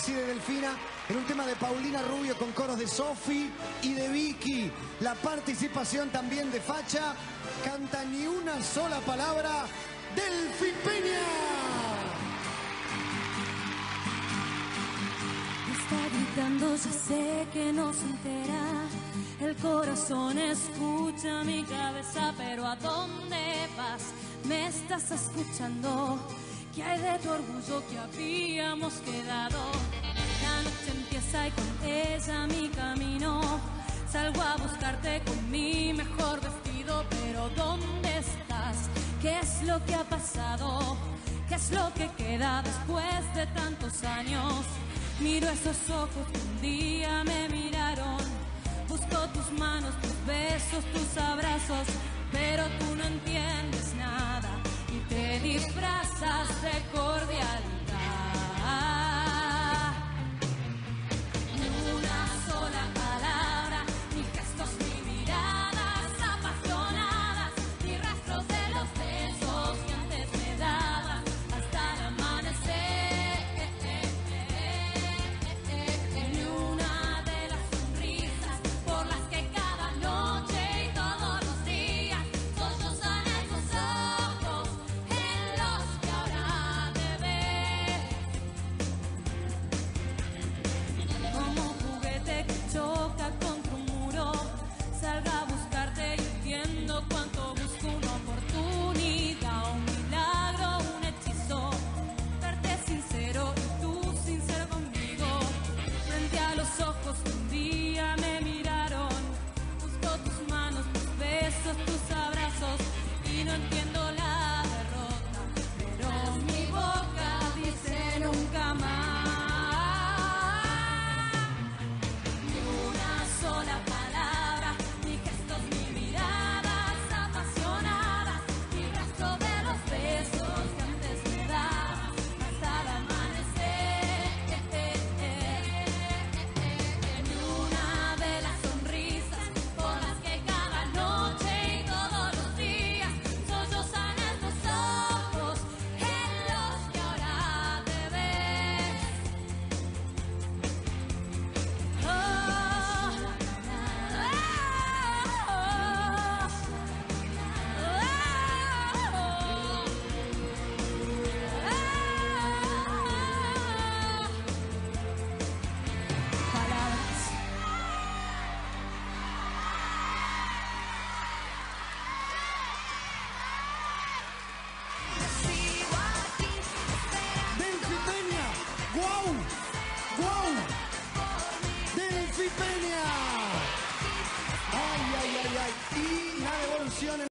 Sexy de Delfina, en un tema de Paulina Rubio con coros de Sofi y de Vicky. La participación también de Facha. Canta Ni Una Sola Palabra, Delfi Peña. Está gritando, ya sé que no se entera. El corazón escucha mi cabeza, pero ¿a dónde vas? ¿Me estás escuchando? ¿Qué hay de tu orgullo que habíamos quedado? La noche empieza y con ella mi camino. Salgo a buscarte con mi mejor vestido, pero ¿dónde estás? ¿Qué es lo que ha pasado? ¿Qué es lo que queda después de tantos años? Miro esos ojos que un día me miraron. Busco tus manos, tus besos, tus abrazos, pero tú no entiendes nada y te disfrazas de cordialidad. Ni una sola palabra, ni gestos, ni miradas apasionadas, ni rastros de los besos que antes me dabas hasta el amanecer. Ni una de las sonrisas por las que cada noche y todos los días sollozan esos ojos en los que ahora te ves. Como un juguete que choca contra un muro, salga a buscarte y entiendo cuánto busco una oportunidad, un milagro, un hechizo, verte sincero y tú sincero conmigo, frente a los ojos que un día me miraron. Busco tus manos, tus besos, tus abrazos y no entiendo la derrota, pero mi boca dice nunca más. Ni una sola palabra, ni gestos, ni miradas apasionadas, ni rastro de los besos que antes me dabas hasta el amanecer. Ni una de las sonrisas por las que cada noche y todos los días sollozan estos ojos en los que ahora te ves. Palabras. Delfi Peña. ¡Guau! ¡Guau! Delfi Peña. Ay, ay, ay, ay. Y la devolución en